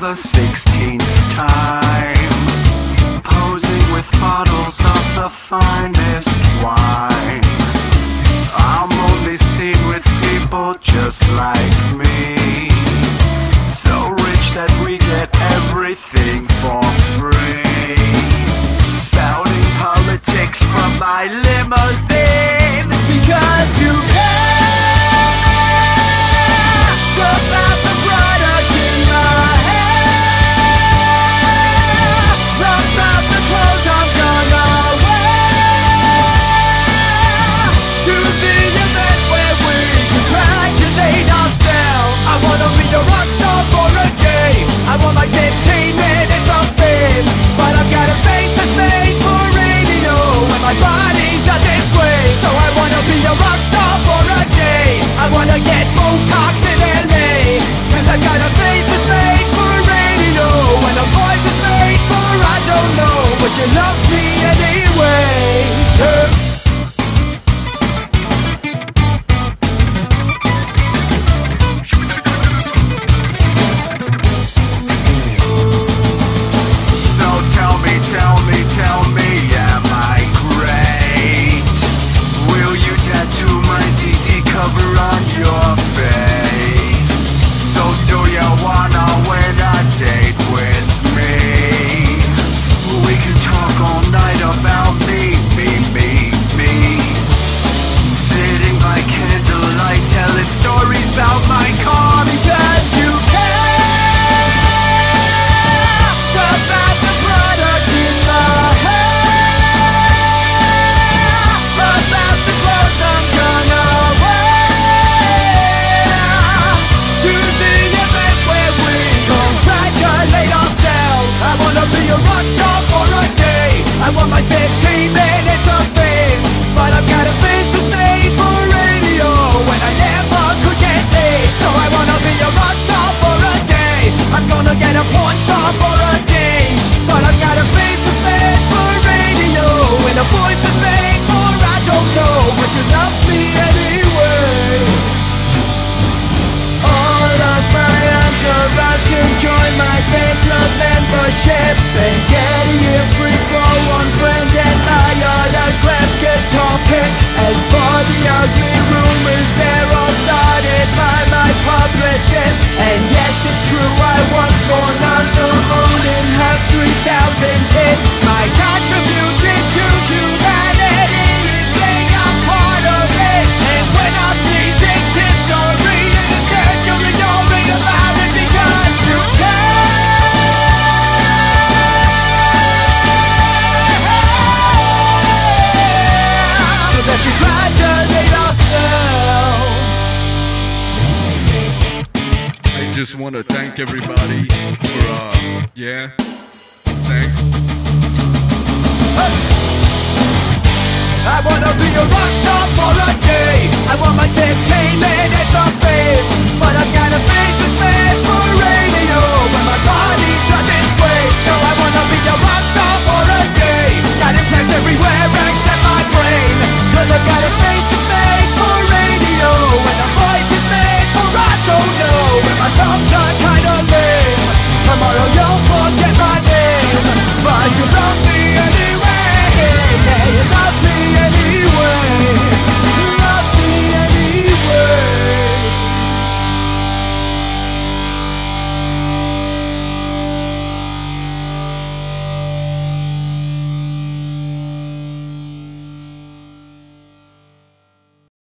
the 16th time, posing with bottles of the finest wine. I'm only seen with people just like me, so rich that we get everything for free. Spouting politics from my limousine, because you care about the product in my hair, about the clothes I'm gonna wear, to the event where we congratulate ourselves. I wanna be a rock star for a day. I want my 15 minutes of fame, but I've got a face that's made for radio, and my body's a disgrace. So I wanna be a rock star for a day. I wanna get Botox in LA, cause I've got a face that's made for radio, and a voice that's made for I don't know, but you love me anyway. So tell me, am I great? Will you tattoo my CD cover on your face? So do you wanna win a date with me? We can talk all night about me. Sitting by candlelight telling stories about my car, because you care about the product in my hair, about the clothes I'm gonna wear, to the event where we congratulate ourselves. I wanna be a rock star for a day. I want my 15 minutes of fame, but I've got a face that's made for radio, and I never could get laid. So I wanna be a rock star for a day. I'm gonna get a porn star for a day, but I've got a face that's made for radio, and a voice that's made for I don't know, but you love me anyway. All of my entourage can join my fan club membership and get a year free for one friend and my autograph guitar pick. As for the ugly rumors, they're all started by my publicist. And yes, it's true, I was born on the moon and have 3,000 kids. My contribution to humanity is saying I'm part of it. And when I sneeze, it's history, and it's century, you'll read about it because you care. So let's congratulate ourselves. I just want to thank everybody for, thanks. I wanna be a rock star for a day. I want my 15 minutes of fame, but I've got a face that's made for radio, and my